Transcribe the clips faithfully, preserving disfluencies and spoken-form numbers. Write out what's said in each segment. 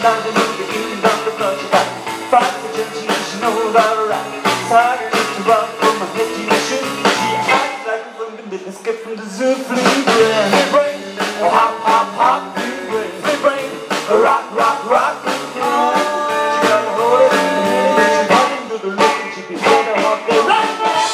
sometimes you know you even got the blood you got. Fight the judge, you should know that right. Tired to run from my head to your shoe. She acts like a from the business, get from the zoo. Flea brain, flea brain, oh hop, hop, hop. Flea brain, flea brain, rock, rock, rock. Oh, she got a hold of it, she got into the look and she be ready to hop the right.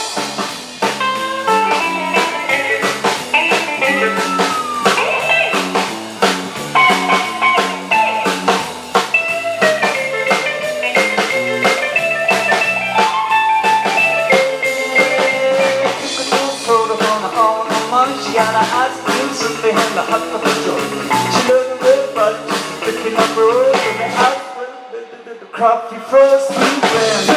She got her eyes blue, so behind the hot of the door. She loved the red bud, just picking up her rose, and the eyes went the, the, the, the coffee frost. Blue band.